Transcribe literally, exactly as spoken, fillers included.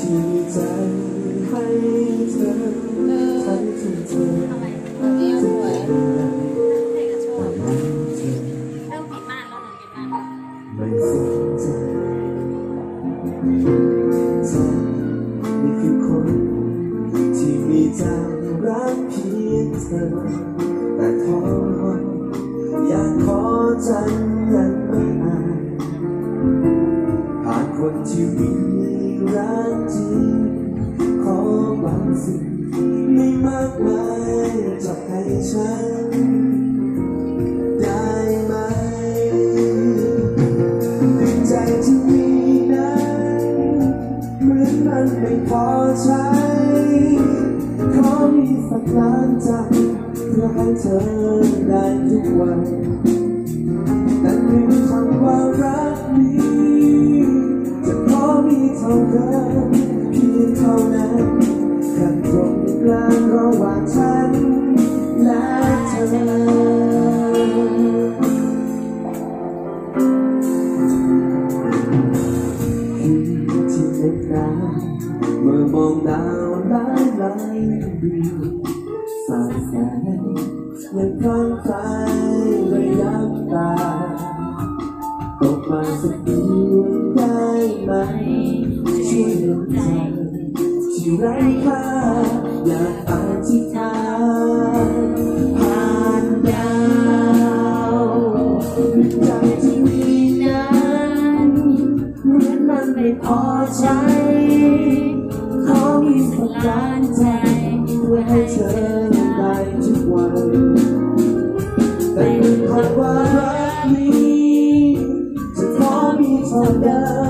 ที่มีใจให้เธอทั้งที่เธอทุกอย่างไม่สนใจเธอนี่คือคนที่มีใจรักเพียงเธอแต่ขออยากขอใจยังไม่อาจหากคนที่มีรักจริงขอบางสิ่งไม่มากมายจะให้ฉันได้ไหมใจที่มีนั้นเหมือนมันไม่พอใช้ขอมีสักล้านใจเพื่อให้เธอได้ทุกวันแต่เพียงคำว่ารักนี้จะขอมีเท่าเดิมเพียงเท่านั้นขั้นตรงกลางระหว่างฉันและเธอที่เล็กน้ำเมื่อมองดาวหลายหลายดวงสายแสงยังพร่างพรายระยับตาตกมาสักดวงได้ไหมช่วยดวงใจที่ไร้ค่าอยากอธิษฐานผ่านดาวใจที่มีนั้นเหมือนมันไม่พอใช้ขอมีสักล้านใจเพื่อให้เธอได้ทุกวันแต่เป็นคำว่ารักนี้จะขอมีเท่าเดิม